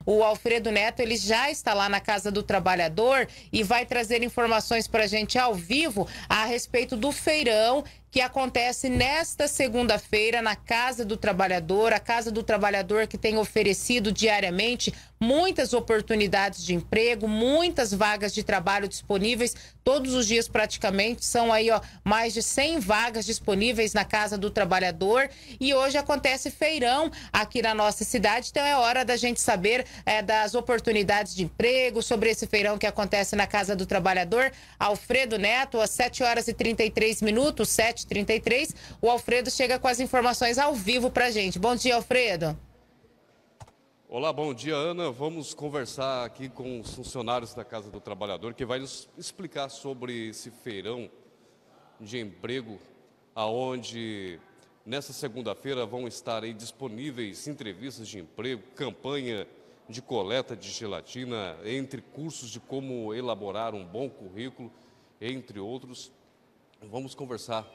O Alfredo Neto, ele já está lá na Casa do Trabalhador e vai trazer informações para a gente ao vivo a respeito do feirão que acontece nesta segunda-feira na Casa do Trabalhador, a Casa do Trabalhador que tem oferecido diariamente muitas oportunidades de emprego, muitas vagas de trabalho disponíveis, todos os dias praticamente, são aí mais de 100 vagas disponíveis na Casa do Trabalhador e hoje acontece feirão aqui na nossa cidade, então é hora da gente saber das oportunidades de emprego, sobre esse feirão que acontece na Casa do Trabalhador. Alfredo Neto, às 7h33, 7h33, o Alfredo chega com as informações ao vivo pra gente. Bom dia, Alfredo. Olá, bom dia, Ana. Vamos conversar aqui com os funcionários da Casa do Trabalhador, que vai nos explicar sobre esse feirão de emprego, aonde nessa segunda-feira vão estar aí disponíveis entrevistas de emprego, campanha de coleta de gelatina, entre cursos de como elaborar um bom currículo, entre outros. Vamos conversar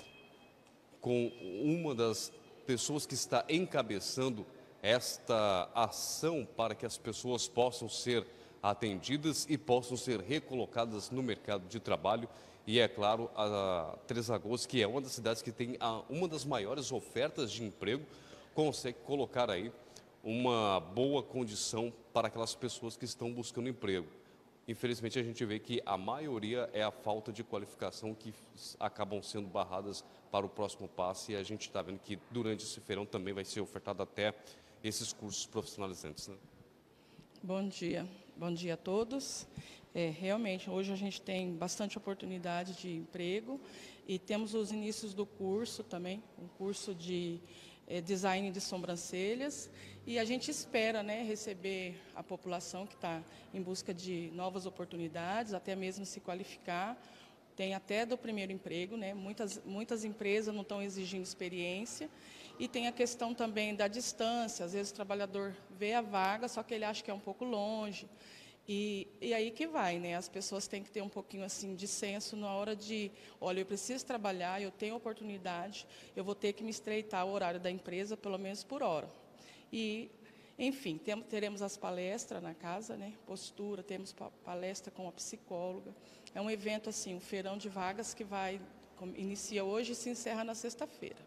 com uma das pessoas que está encabeçando esta ação para que as pessoas possam ser atendidas e possam ser recolocadas no mercado de trabalho. E é claro, a Três Lagoas, que é uma das cidades que tem uma das maiores ofertas de emprego, consegue colocar aí uma boa condição para aquelas pessoas que estão buscando emprego. Infelizmente, a gente vê que a maioria é a falta de qualificação que acabam sendo barradas para o próximo passo, e a gente está vendo que durante esse feirão também vai ser ofertado até esses cursos profissionalizantes, né? Bom dia a todos. Realmente, hoje a gente tem bastante oportunidade de emprego e temos os inícios do curso também, um curso de design de sobrancelhas, e a gente espera, né, receber a população que está em busca de novas oportunidades, até mesmo se qualificar. Tem até do primeiro emprego, né? Muitas empresas não estão exigindo experiência. E tem a questão também da distância. Às vezes o trabalhador vê a vaga, só que ele acha que é um pouco longe. E aí que vai, né? As pessoas têm que ter um pouquinho assim de senso na hora de, olha, eu preciso trabalhar, eu tenho oportunidade, eu vou ter que me estreitar o horário da empresa, pelo menos por hora. E, enfim, teremos as palestras na casa, né? Postura, temos palestra com a psicóloga. É um evento assim, um feirão de vagas que inicia hoje e se encerra na sexta-feira.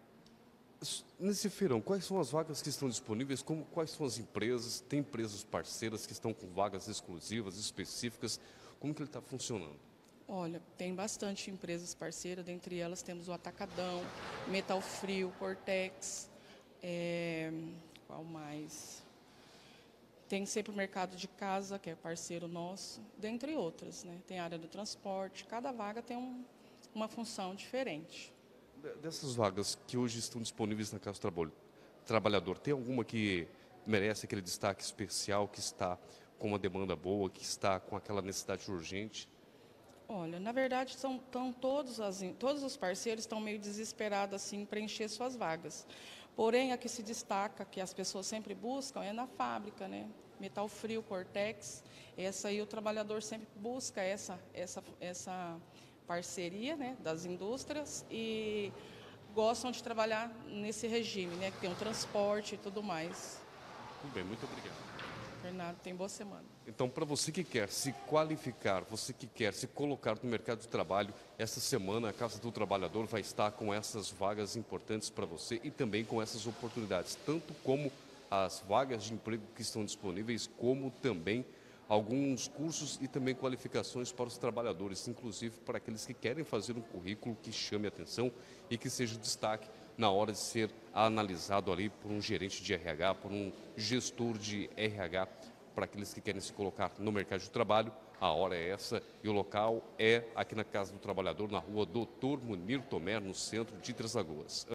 Nesse feirão, quais são as vagas que estão disponíveis? Quais são as empresas? Tem empresas parceiras que estão com vagas exclusivas, específicas? Como que ele está funcionando? Olha, tem bastante empresas parceiras, dentre elas temos o Atacadão, Metal Frio, Cortex, qual mais? Tem sempre o Mercado de Casa, que é parceiro nosso, dentre outras, né? Tem a área do transporte, cada vaga tem uma função diferente. Dessas vagas que hoje estão disponíveis na Casa do Trabalhador, tem alguma que merece aquele destaque especial, que está com uma demanda boa, que está com aquela necessidade urgente? Olha, na verdade, todos os parceiros estão meio desesperados assim, em preencher suas vagas. Porém, a que se destaca, que as pessoas sempre buscam, é na fábrica, né? Metal Frio, Cortex, essa aí o trabalhador sempre busca essa parceria, né, das indústrias, e gostam de trabalhar nesse regime, né, que tem o transporte e tudo mais. Tudo bem, muito obrigado. Fernando, tem boa semana. Então, para você que quer se qualificar, você que quer se colocar no mercado de trabalho, esta semana a Casa do Trabalhador vai estar com essas vagas importantes para você e também com essas oportunidades, tanto como as vagas de emprego que estão disponíveis, como também alguns cursos e também qualificações para os trabalhadores, inclusive para aqueles que querem fazer um currículo que chame a atenção e que seja destaque na hora de ser analisado ali por um gerente de RH, por um gestor de RH, para aqueles que querem se colocar no mercado de trabalho. A hora é essa e o local é aqui na Casa do Trabalhador, na rua Doutor Munir Tomer, no centro de Três Lagoas.